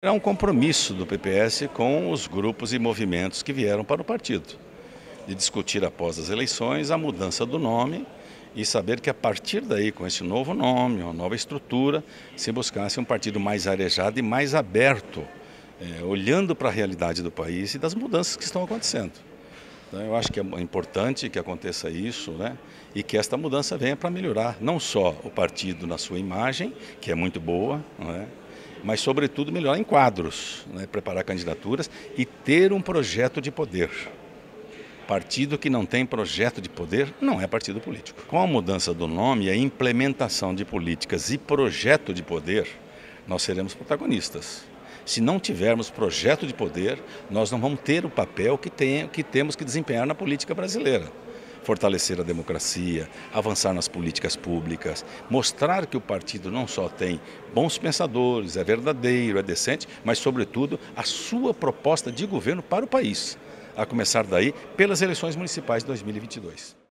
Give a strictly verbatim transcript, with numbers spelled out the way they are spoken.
É um compromisso do P P S com os grupos e movimentos que vieram para o partido, de discutir após as eleições a mudança do nome e saber que a partir daí, com esse novo nome, uma nova estrutura, se buscasse um partido mais arejado e mais aberto, é, olhando para a realidade do país e das mudanças que estão acontecendo. Então, eu acho que é importante que aconteça isso, né? E que esta mudança venha para melhorar não só o partido na sua imagem, que é muito boa, não é? Mas, sobretudo, melhorar em quadros, né? Preparar candidaturas e ter um projeto de poder. Partido que não tem projeto de poder não é partido político. Com a mudança do nome e a implementação de políticas e projeto de poder, nós seremos protagonistas. Se não tivermos projeto de poder, nós não vamos ter o papel que, tem, que temos que desempenhar na política brasileira. Fortalecer a democracia, avançar nas políticas públicas, mostrar que o partido não só tem bons pensadores, é verdadeiro, é decente, mas, sobretudo, a sua proposta de governo para o país, a começar daí pelas eleições municipais de dois mil e vinte e dois.